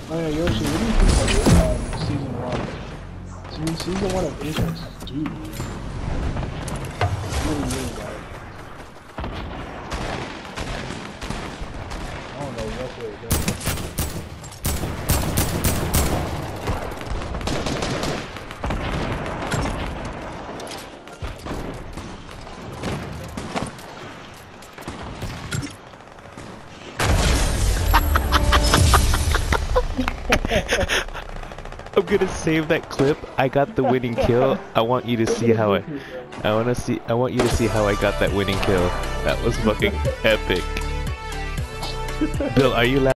Oh yeah, Yoshi, what do you think of season one? Season one of Apex, dude. Really, really bad. I don't know what they're doing. I'm gonna save that clip. I got the winning kill. I want you to see how I want you to see how I got that winning kill. That was fucking epic. Bill, are you laughing?